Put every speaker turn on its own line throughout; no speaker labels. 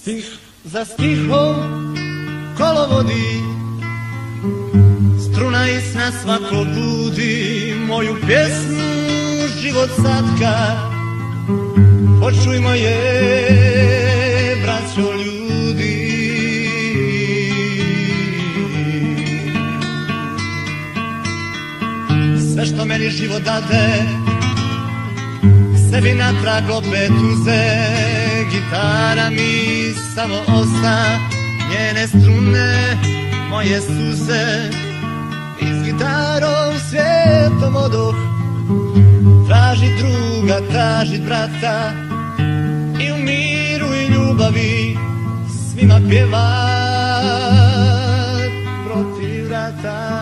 Stih za stihom kolo vodi, struna isna svako budi, moju pjesmu život satka. Počujmo je, braćo ljudi. Sve što meni život dade, sebi natrag opet uze. Gitara mi samo osta, njene strune, moje suze. I s gitarom svijetom odoh, tražit druga, tražit brata. I u miru i ljubavi svima pjevat protiv rata.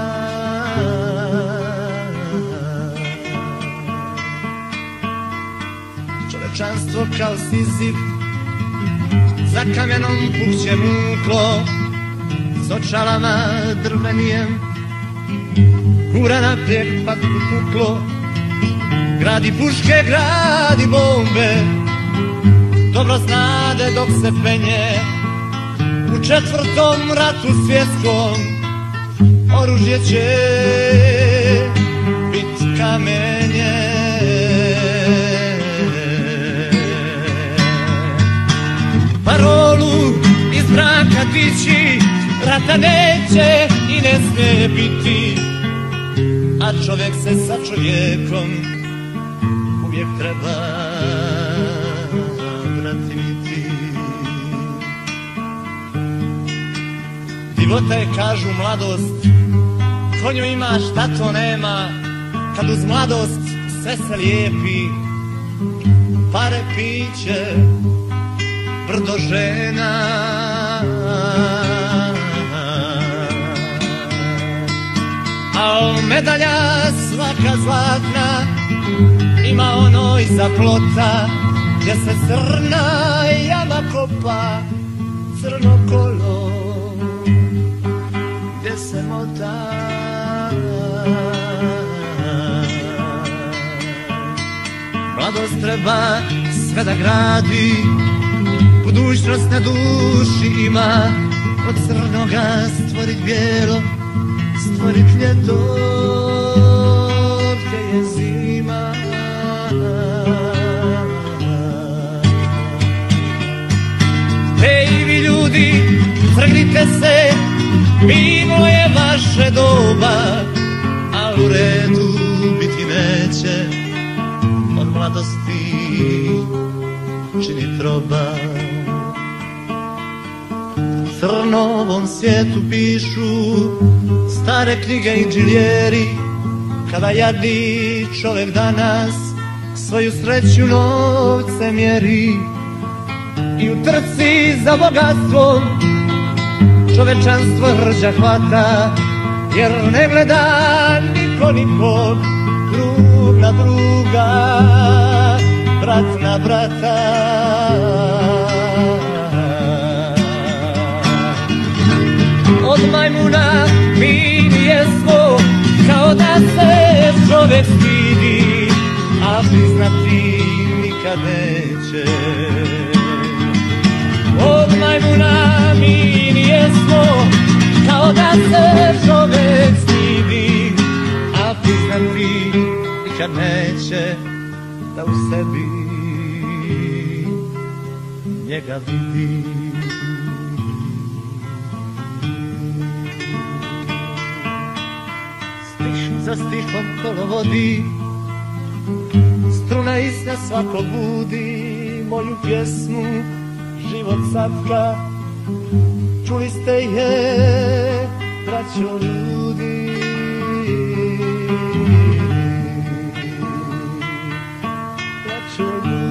Čovečanstvo kao Sizif za kamenom pukće muklo, s očalama drvenijem gura naprijed pa puklo. Gradi puške, gradi bombe, dobro znade dok se penje. U 4. ratu svjetskom oružje će bit kamenje. Parolu iz mraka dići, rata neće i ne smije biti. A čovjek se sa čovjekom uvijek treba bratimiti. Divota je, kažu, mladost, ko nju ima šta to nema. Kad uz mladost sve se lijepi, pare, piće, brdo žena. A medalja svaka zlatna ima ono iza plota, gdje se crna jama kopa, crno kolo gdje se mota. Mladost treba sve da gradi, budućnost na duši ima. Od crnoga stvorit bijelo, stvorit ljeto gdje je zima. Hej vi ljudi, trgnite se, minulo je vaše doba, al u redu biti neće, od mladosti čini troba. Crnovom svijetu pišu stare knjige inženjeri, kada jadni čovjek danas svoju sreću novce mjeri. I u trci za bogatstvom čovečanstvo hrđa hvata, jer ne gleda niko nikog, drug na druga, brat na brata. Od majmuna mi nijesmo, kao da se čovjek stidi, a priznati nikad neće. Od majmuna mi nijesmo, kao da se čovjek stidi, a priznati nikad neće, da u sebi njega vidi. Za stihom kolo vodi, struna isna svako budi, moju pjesmu život satka. Čuli ste je, braćo ljudi. Braćo ljudi.